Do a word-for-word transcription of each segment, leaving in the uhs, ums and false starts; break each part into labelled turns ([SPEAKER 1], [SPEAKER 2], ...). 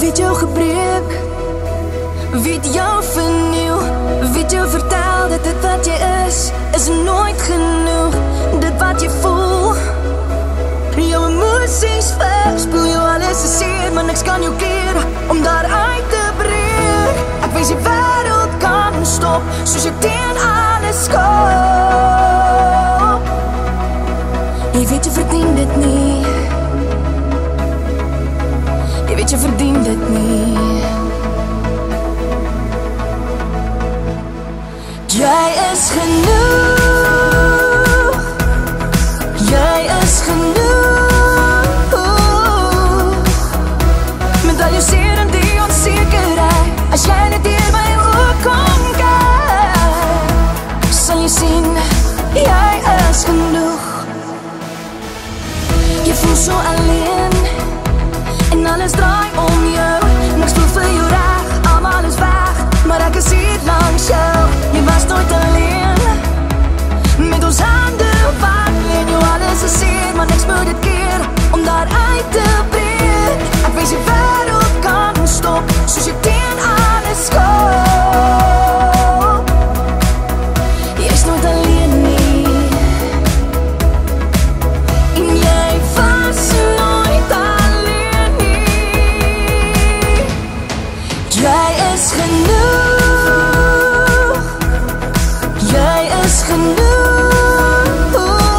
[SPEAKER 1] Wie het jou gebreek, wie het jou vernieuw, wie het jou vertel dat dit wat jy is, is nooit genoeg. Dit wat jy voel, jou emoties verspoel, jou alles is seer, maar niks kan jou keer om daaruit te breek. Ek wens die wêreld kan stop, soos jy teen alles skop. Jy weet jy verdien dit nie, jy weet jy verdien dit nie. Jy is genoeg, jy is genoeg. Met al jou seer en die onzekerheid, as jy net hier by oor kom kyk, sal jy sien, jy is genoeg. Jy voel so alleen, en alles draai om jou, niks voel vir jou reg, almal is weg, maar ek is hier langs jou. Jy was nooit alleen, met ons hande vasleen, jou alles is seer, maar niks moet dit keer om daaruit te breek. Ek wens die wêreld kan stop, soos jy teen alles skop. Jy is nooit alleen nie, en jy was nooit alleen nie. Jy is genoeg, jy is genoeg.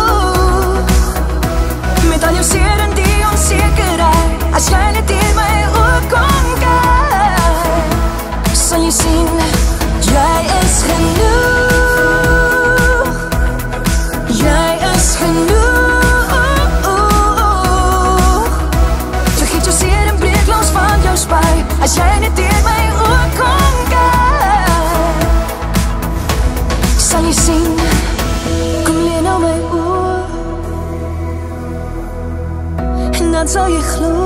[SPEAKER 1] Met al jou seer en die onzekerheid, as jy net hier my oor kom kyk, sal jy sien, jy is genoeg, jy is genoeg. Vergeet jou seer en breek los van jou spyt, as jy net hier my oor kom kyk, sal jy sien, kom leer nou my oor, en dan sal jy glo.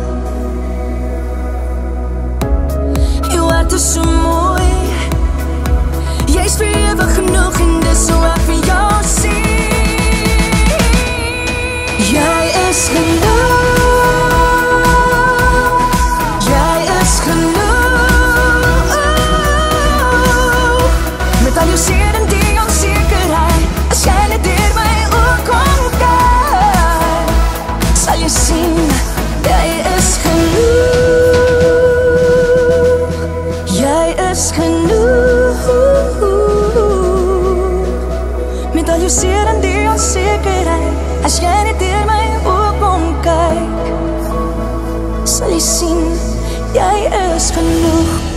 [SPEAKER 1] Jou hart is so mooi, jy is vir ewig genoeg, en dis hoe ek vir jou sien. Jy is genoeg, jy is genoeg. Met al jou seer en die onzekerheid, as jy net hier my oor kom kyk, sal jy sien, jy is genoeg, jy is genoeg. Met al jou seer en die onzekerheid, as jy net hier my oor kom kyk, sal jy sien, jy is genoeg.